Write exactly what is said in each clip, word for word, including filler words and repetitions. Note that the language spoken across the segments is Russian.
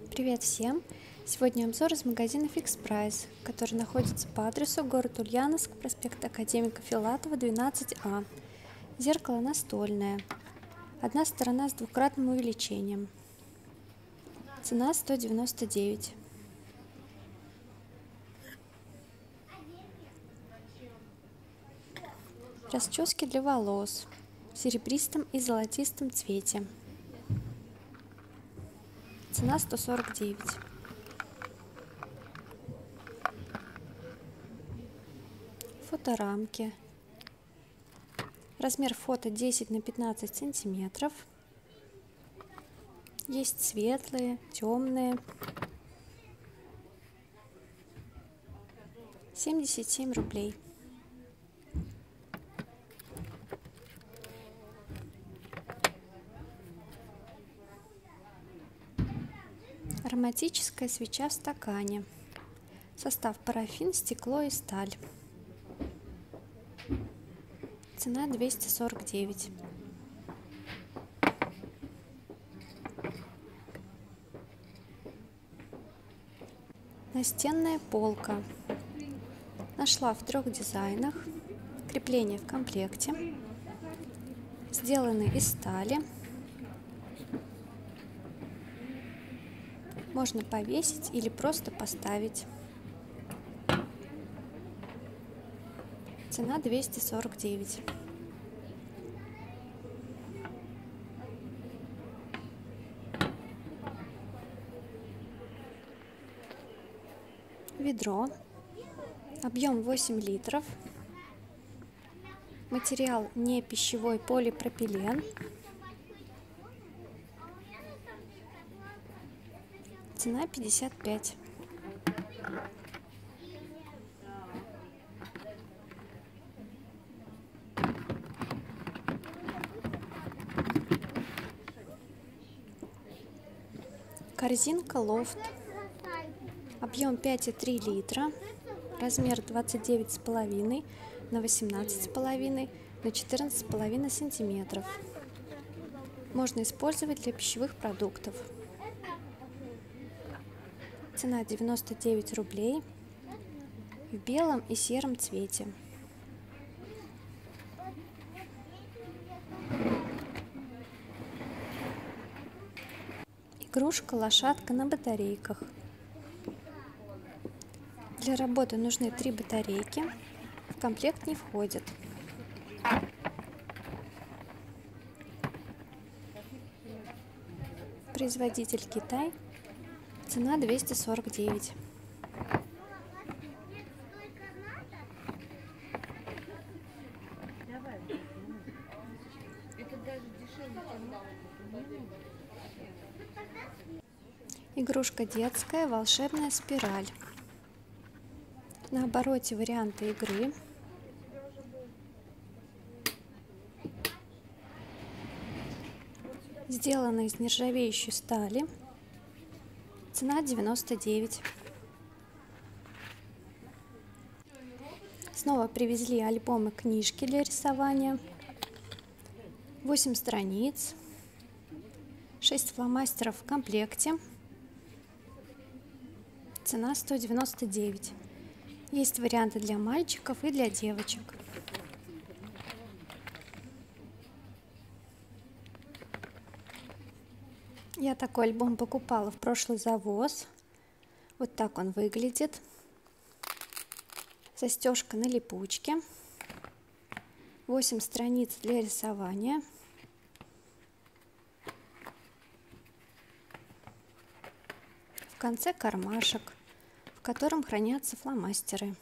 Привет всем! Сегодня обзор из магазина Fix Price, который находится по адресу город Ульяновск, проспект Академика Филатова, двенадцать А. Зеркало настольное. Одна сторона с двукратным увеличением. Цена сто девяносто девять. Расчески для волос в серебристом и золотистом цвете. Цена сто сорок девять. Фоторамки. Размер фото десять на пятнадцать сантиметров. Есть светлые, темные. семьдесят семь рублей. Ароматическая свеча в стакане. Состав: парафин, стекло и сталь. Цена двести сорок девять. Настенная полка. Нашла в трех дизайнах. Крепление в комплекте. Сделаны из стали. Можно повесить или просто поставить. Цена двести сорок девять. Ведро. Объем восемь литров. Материал не пищевой, полипропилен. Цена пятьдесят пять. Корзинка лофт. Объем пять и три литра. Размер двадцать девять с половиной на восемнадцать с половиной на четырнадцать с половиной сантиметров. Можно использовать для пищевых продуктов. Цена девяносто девять рублей в белом и сером цвете. Игрушка лошадка на батарейках. Для работы нужны три батарейки. В комплект не входит. Производитель Китай. Цена двести сорок девять. Игрушка детская, волшебная спираль. На обороте варианты игры. Сделана из нержавеющей стали. Цена девяносто девять. Снова привезли альбомы, книжки для рисования. восемь страниц. шесть фломастеров в комплекте. Цена сто девяносто девять. Есть варианты для мальчиков и для девочек. Я такой альбом покупала в прошлый завоз. Вот так он выглядит. Застежка на липучке. восемь страниц для рисования. В конце кармашек, в котором хранятся фломастеры.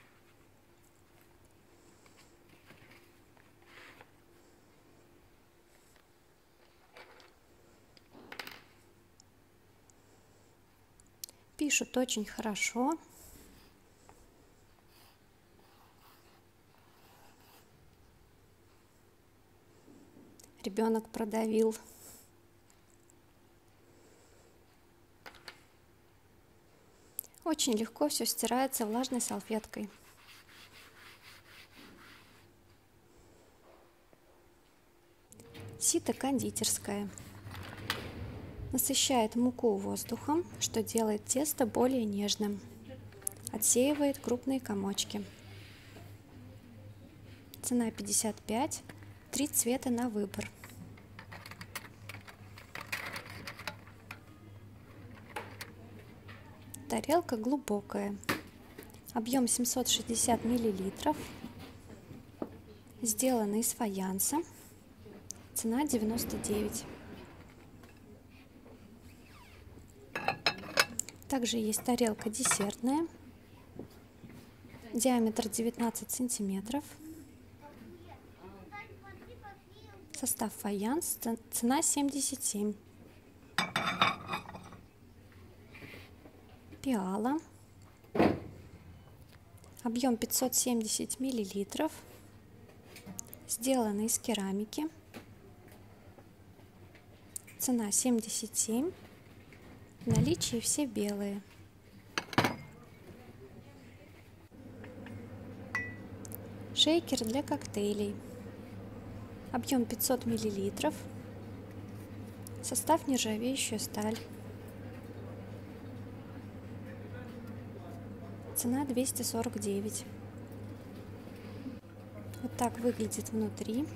Пишут очень хорошо. Ребенок продавил. Очень легко все стирается влажной салфеткой. Сито кондитерское. Насыщает муку воздухом, что делает тесто более нежным. Отсеивает крупные комочки. Цена пятьдесят пять. Три цвета на выбор. Тарелка глубокая. Объем семьсот шестьдесят миллилитров. Сделана из фаянса. Цена девяносто девять. Также есть тарелка десертная. Диаметр девятнадцать сантиметров. Состав фаянс. Цена семьдесят семь. Пиала. Объем пятьсот семьдесят миллилитров. Сделана из керамики. Цена семьдесят семь. В наличии все белые. Шейкер для коктейлей. Объем пятьсот миллилитров. Состав нержавеющая сталь. Цена двести сорок девять. Вот так выглядит внутри.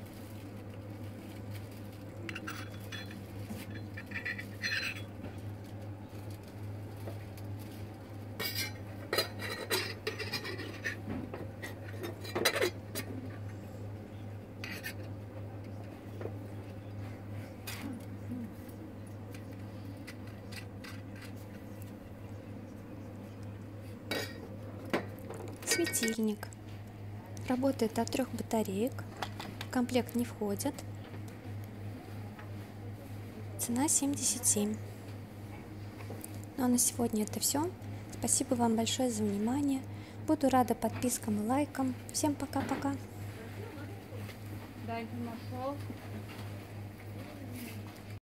Светильник. Работает от трех батареек. В комплект не входит. Цена семьдесят семь. Ну а на сегодня это все. Спасибо вам большое за внимание. Буду рада подпискам и лайкам. Всем пока-пока.